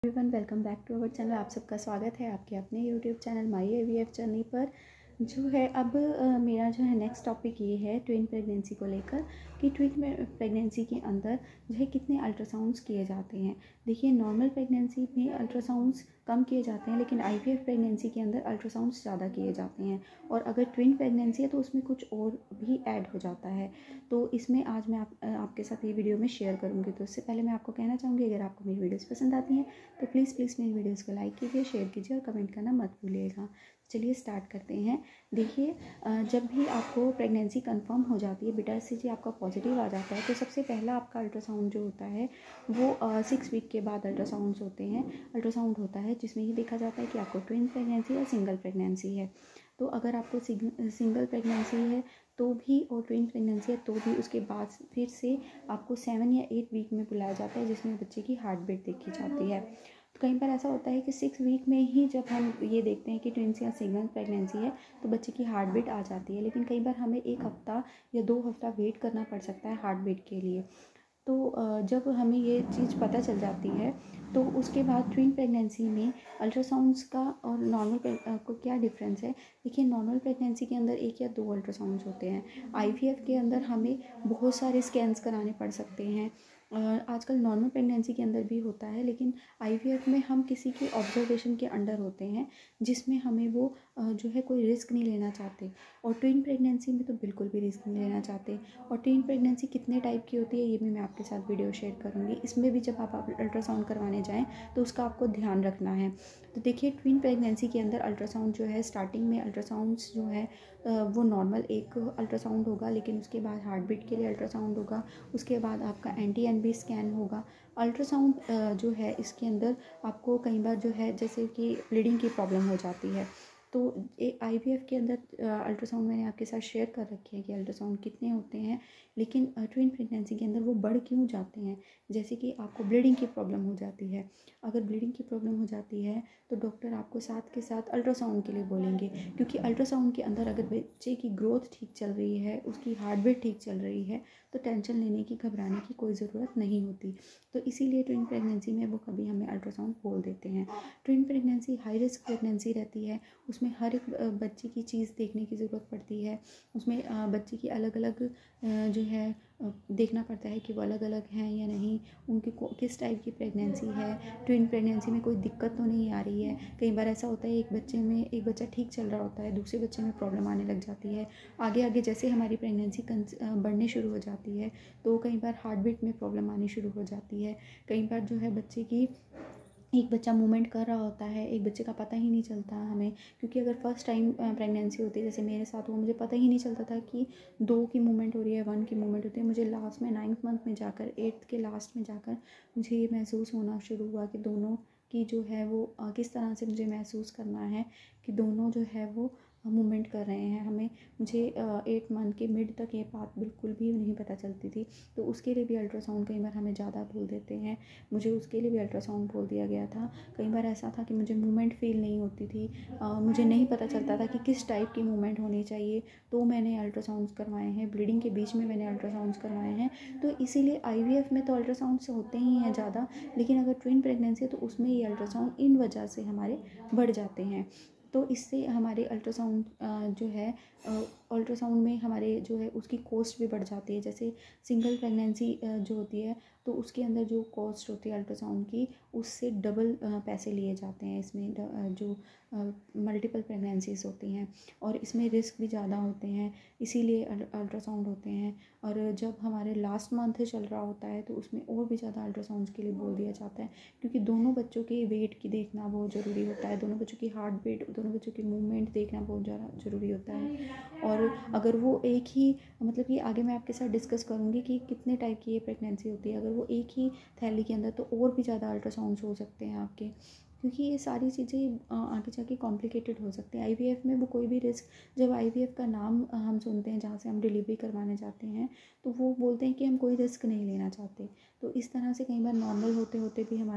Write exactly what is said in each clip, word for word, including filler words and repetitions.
Everyone, welcome back to our channel. आप सबका स्वागत है आपके अपने YouTube channel my IVF journey पर। जो है अब आ, मेरा जो है नेक्स्ट टॉपिक ये है ट्विन प्रेगनेंसी को लेकर कि ट्विन प्रेगनेंसी के अंदर जो है कितने अल्ट्रासाउंड्स किए जाते हैं। देखिए, नॉर्मल प्रेगनेंसी में अल्ट्रासाउंड्स कम किए जाते हैं, लेकिन आईवीएफ प्रेगनेंसी के अंदर अल्ट्रासाउंड्स ज़्यादा किए जाते हैं। और अगर ट्विन प्रेगनेंसी है तो उसमें कुछ और भी ऐड हो जाता है। तो इसमें आज मैं आप, आपके साथ ये वीडियो में शेयर करूँगी। तो उससे पहले मैं आपको कहना चाहूँगी, अगर आपको मेरी वीडियोज़ पसंद आती हैं तो प्लीज़ प्लीज़ मेरी वीडियोज़ को लाइक कीजिए, शेयर कीजिए और कमेंट करना मत भूलिएगा। चलिए स्टार्ट करते हैं। देखिए, जब भी आपको प्रेगनेंसी कंफर्म हो जाती है, बेटा सी जी आपका पॉजिटिव आ जाता है, तो सबसे पहला आपका अल्ट्रासाउंड जो होता है वो सिक्स वीक के बाद अल्ट्रासाउंड्स होते हैं अल्ट्रासाउंड होता है, जिसमें ये देखा जाता है कि आपको ट्विन प्रेगनेंसी या सिंगल प्रेगनेंसी है। तो अगर आपको सिंगल प्रेगनेंसी है तो भी और ट्विन प्रेगनेंसी है तो भी उसके बाद फिर से आपको सेवन या एट वीक में बुलाया जाता है, जिसमें बच्चे की हार्ट बीट देखी जाती है। तो कई बार ऐसा होता है कि सिक्स वीक में ही जब हम ये देखते हैं कि ट्विंस या सिंगल प्रेगनेंसी है तो बच्चे की हार्ट बीट आ जाती है, लेकिन कई बार हमें एक हफ़्ता या दो हफ्ता वेट करना पड़ सकता है हार्ट बीट के लिए। तो जब हमें ये चीज़ पता चल जाती है तो उसके बाद ट्विन प्रेगनेंसी में अल्ट्रासाउंड्स का और नॉर्मल को क्या डिफरेंस है। देखिए, नॉर्मल प्रेगनेंसी के अंदर एक या दो अल्ट्रासाउंड्स होते हैं। आईवीएफ के अंदर हमें बहुत सारे स्कैन्स कराने पड़ सकते हैं। आजकल नॉर्मल प्रेगनेंसी के अंदर भी होता है, लेकिन आईवीएफ में हम किसी के ऑब्जर्वेशन के अंडर होते हैं, जिसमें हमें वो जो है कोई रिस्क नहीं लेना चाहते। और ट्विन प्रेगनेंसी में तो बिल्कुल भी रिस्क नहीं लेना चाहते। और ट्विन प्रेगनेंसी कितने टाइप की होती है ये भी मैं आपके साथ वीडियो शेयर करूँगी। इसमें भी जब आप अल्ट्रासाउंड करवाने जाएँ तो उसका आपको ध्यान रखना है। तो देखिए, ट्विन प्रेगनेंसी के अंदर अल्ट्रासाउंड जो है, स्टार्टिंग में अल्ट्रासाउंड्स जो है वो नॉर्मल एक अल्ट्रासाउंड होगा, लेकिन उसके बाद हार्ट बीट के लिए अल्ट्रासाउंड होगा, उसके बाद आपका N T N B scan होगा। अल्ट्रासाउंड जो है इसके अंदर आपको कई बार जो है जैसे कि ब्लीडिंग की प्रॉब्लम हो जाती है, तो एक आईवीएफ के अंदर अल्ट्रासाउंड मैंने आपके साथ शेयर कर रखे हैं कि अल्ट्रासाउंड कितने होते हैं, लेकिन ट्विन प्रेगनेंसी के अंदर वो बढ़ क्यों जाते हैं। जैसे कि आपको ब्लीडिंग की प्रॉब्लम हो जाती है, अगर ब्लीडिंग की प्रॉब्लम हो जाती है तो डॉक्टर आपको साथ के साथ अल्ट्रासाउंड के लिए बोलेंगे, क्योंकि अल्ट्रासाउंड के अंदर अगर बच्चे की ग्रोथ ठीक चल रही है, उसकी हार्ट बीट ठीक चल रही है, तो टेंशन लेने की, घबराने की कोई ज़रूरत नहीं होती। तो इसीलिए ट्विन प्रेगनेंसी में वो कभी हमें अल्ट्रासाउंड बोल देते हैं। Twin pregnancy high risk pregnancy रहती है, उसमें हर एक बच्चे की चीज़ देखने की ज़रूरत पड़ती है। उसमें बच्चे की अलग अलग जो है देखना पड़ता है कि वो अलग अलग हैं या नहीं, उनकी किस टाइप की प्रेगनेंसी है, ट्विन प्रेगनेंसी में कोई दिक्कत तो नहीं आ रही है। कई बार ऐसा होता है एक बच्चे में एक बच्चा ठीक चल रहा होता है, दूसरे बच्चे में प्रॉब्लम आने लग जाती है। आगे आगे जैसे हमारी प्रेगनेंसी बढ़ने शुरू हो जाती है तो कई बार हार्ट बीट में प्रॉब्लम आनी शुरू हो जाती है। कई बार जो है बच्चे की एक बच्चा मूवमेंट कर रहा होता है, एक बच्चे का पता ही नहीं चलता हमें, क्योंकि अगर फर्स्ट टाइम प्रेगनेंसी होती है, जैसे मेरे साथ हुआ, मुझे पता ही नहीं चलता था कि दो की मूवमेंट हो रही है, वन की मूवमेंट होती है। मुझे लास्ट में नाइन्थ मंथ में जाकर, एट्थ के लास्ट में जाकर मुझे ये महसूस होना शुरू हुआ कि दोनों की जो है वो किस तरह से मुझे महसूस करना है कि दोनों जो है वो मूवमेंट कर रहे हैं। हमें मुझे एट मंथ के मिड तक ये बात बिल्कुल भी नहीं पता चलती थी, तो उसके लिए भी अल्ट्रासाउंड कई बार हमें ज़्यादा बोल देते हैं। मुझे उसके लिए भी अल्ट्रासाउंड बोल दिया गया था। कई बार ऐसा था कि मुझे मूवमेंट फील नहीं होती थी, आ, मुझे नहीं पता चलता था कि किस टाइप की मूवमेंट होनी चाहिए, तो मैंने अल्ट्रासाउंड्स करवाए हैं। ब्लीडिंग के बीच में मैंने अल्ट्रासाउंड्स करवाए हैं। तो इसीलिए आईवीएफ में तो अल्ट्रासाउंड्स होते ही हैं ज़्यादा, लेकिन अगर ट्विन प्रेगनेंसी है तो उसमें ये अल्ट्रासाउंड इन वजह से हमारे बढ़ जाते हैं। तो इससे हमारे अल्ट्रासाउंड जो है अल्ट्रासाउंड में हमारे जो है उसकी कॉस्ट भी बढ़ जाती है। जैसे सिंगल प्रेगनेंसी जो होती है तो उसके अंदर जो कॉस्ट होती है अल्ट्रासाउंड की, उससे डबल पैसे लिए जाते हैं इसमें जो मल्टीपल प्रेगनेंसीज होती हैं, और इसमें रिस्क भी ज़्यादा होते हैं, इसीलिए अल्ट्रासाउंड होते हैं। और जब हमारे लास्ट मंथ चल रहा होता है तो उसमें और भी ज़्यादा अल्ट्रासाउंड के लिए बोल दिया जाता है, क्योंकि दोनों बच्चों के वेट की देखना बहुत ज़रूरी होता है, दोनों बच्चों की हार्ट बीट, दोनों बच्चों की मूवमेंट देखना बहुत ज़्यादा ज़रूरी होता है। और अगर वो एक ही, मतलब कि आगे मैं आपके साथ डिस्कस करूँगी कि कितने टाइप की ये प्रेगनेंसी होती है, अगर वो एक ही थैली के अंदर तो और भी ज़्यादा अल्ट्रासाउंड्स हो सकते हैं आपके, क्योंकि ये सारी चीज़ें आगे जाके कॉम्प्लिकेटेड हो सकती हैं। आईवीएफ में वो कोई भी रिस्क, जब आईवीएफ का नाम हम सुनते हैं जहाँ से हम डिलीवरी करवाने जाते हैं, तो वो बोलते हैं कि हम कोई रिस्क नहीं लेना चाहते। तो इस तरह से कई बार नॉर्मल होते होते भी हमारा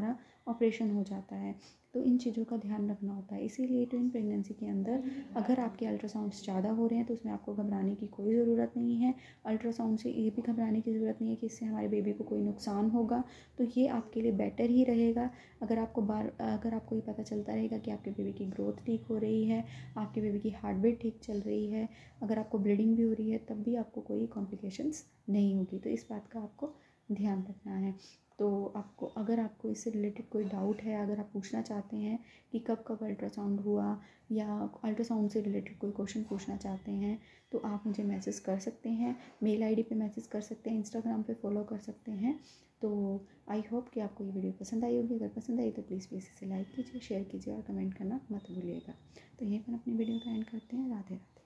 ऑपरेशन हो जाता है। तो इन चीज़ों का ध्यान रखना होता है। इसीलिए ट्विन प्रेगनेंसी के अंदर अगर आपके अल्ट्रासाउंड्स ज़्यादा हो रहे हैं तो उसमें आपको घबराने की कोई ज़रूरत नहीं है। अल्ट्रासाउंड से ये भी घबराने की ज़रूरत नहीं है कि इससे हमारे बेबी को कोई नुकसान होगा। तो ये आपके लिए बेटर ही रहेगा। अगर आपको बार अगर आपको ये पता चलता रहेगा कि आपके बेबी की ग्रोथ ठीक हो रही है, आपके बेबी की हार्ट बीट ठीक चल रही है, अगर आपको ब्लीडिंग भी हो रही है, तब भी आपको कोई कॉम्प्लिकेशंस नहीं होगी। तो इस बात का आपको ध्यान रखना है। तो आपको अगर आपको इससे रिलेटेड कोई डाउट है, अगर आप पूछना चाहते हैं कि कब कब अल्ट्रासाउंड हुआ या अल्ट्रासाउंड से रिलेटेड कोई क्वेश्चन पूछना चाहते हैं, तो आप मुझे मैसेज कर सकते हैं, मेल आईडी पे मैसेज कर सकते हैं, इंस्टाग्राम पे फॉलो कर सकते हैं। तो आई होप कि आपको ये वीडियो पसंद आई होगी। अगर पसंद आई तो प्लीज़ प्लीज़ इसे लाइक कीजिए, शेयर कीजिए और कमेंट करना मत भूलिएगा। तो यहीं पर अपनी वीडियो का एंड करते हैं। राधे राधे।